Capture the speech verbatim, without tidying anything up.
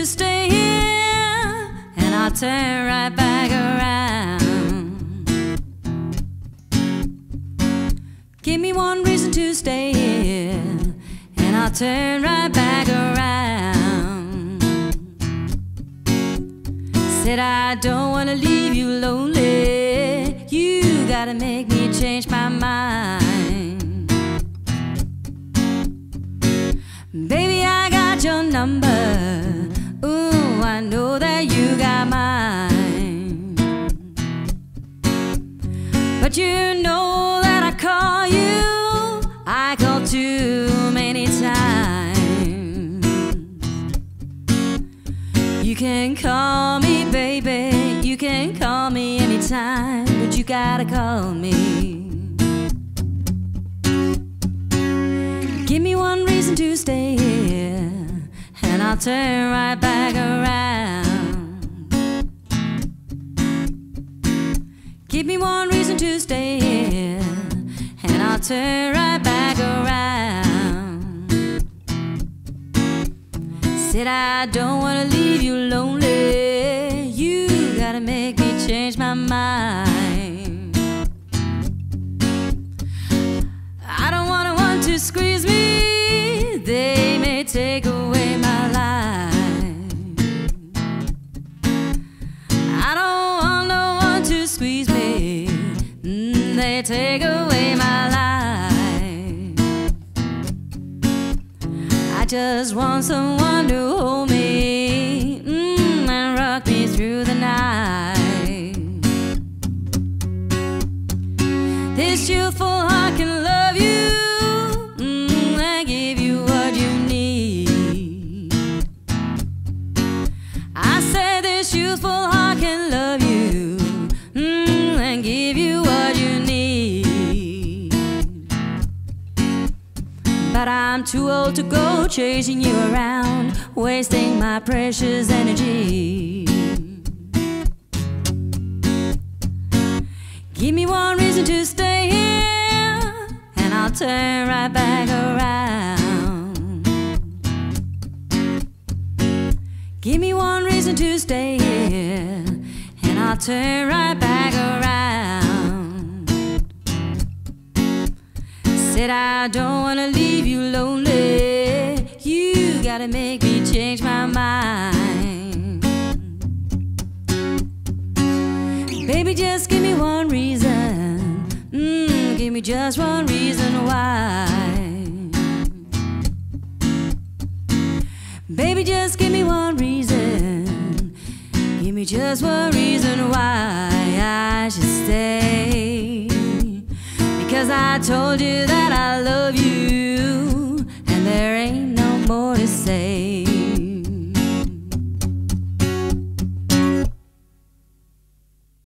to stay here, and I'll turn right back around. Give me one reason to stay here, and I'll turn right back around. Said I don't want to leave you lonely, you gotta make me change my mind. Baby, I got your number, ooh, I know that you got mine. But you know that I call you, I call too many times. You can call me, baby, you can call me anytime, but you gotta call me. Give me one reason to stay here, and I'll turn right back around. Give me one reason to stay here, and I'll turn right back around. Said I don't want to leave you lonely, you gotta make me change my mind. I don't want to want to squeeze me, they may take away my life. I don't want no one to squeeze me, mm, they take away my life. I just want someone to hold me, mm, and rock me through the night. This youthful heart can love you, mm, and give you what you need. I said this youthful heart can love you, mm, and give you what you need. But I'm too old to go chasing you around, wasting my precious energy. Give me one reason to stay here, and I'll turn right back around. Give me one reason to stay here, and I'll turn right back around. Said I don't want to leave you lonely, you gotta make me change my mind. Baby, just give me one reason, mm, give me just one reason why. Baby, just give me one reason, give me just one reason why I should stay. Because I told you that I love you, and there ain't no more to say.